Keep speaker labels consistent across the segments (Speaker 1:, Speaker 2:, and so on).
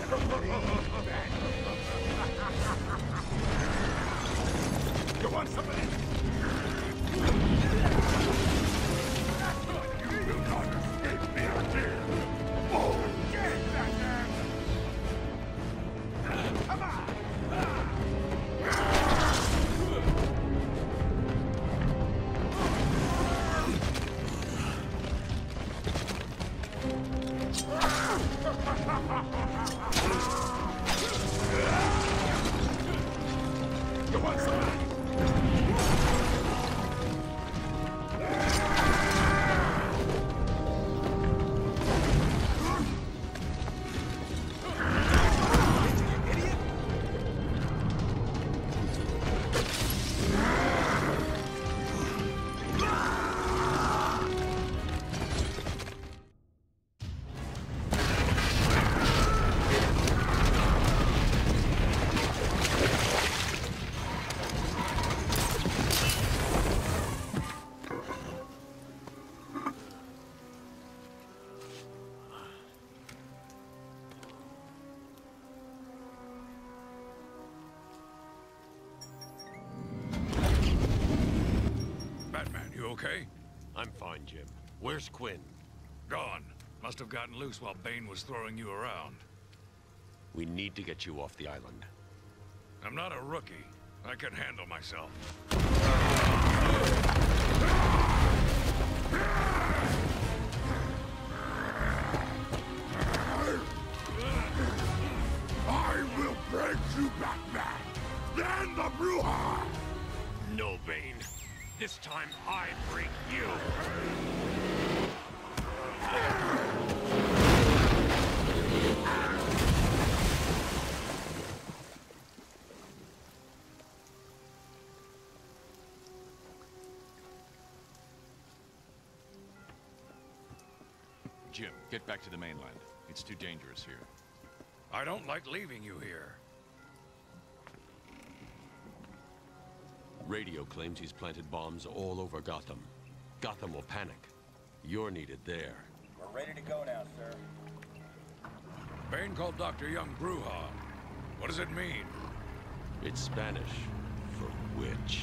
Speaker 1: You want some of this? You will not escape me again! Oh, get that man! Come on! You want some? Batman, you okay?
Speaker 2: I'm fine, Jim. Where's Quinn?
Speaker 1: Gone. Must have gotten loose while Bane was throwing you around.
Speaker 2: We need to get you off the island.
Speaker 1: I'm not a rookie. I can handle myself. I will break you, Batman! Then the Bruja!
Speaker 2: No, Bane. This time I break you.
Speaker 3: Jim, get back to the mainland. It's too dangerous here.
Speaker 1: I don't like leaving you here.
Speaker 2: Radio claims he's planted bombs all over Gotham. Gotham will panic. You're needed there.
Speaker 4: We're ready to go now, sir.
Speaker 1: Bane called Dr. Young Bruja. What does it mean?
Speaker 2: It's Spanish for witch.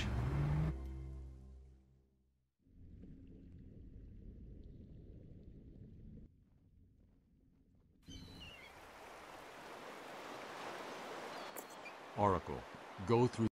Speaker 5: Oracle, go through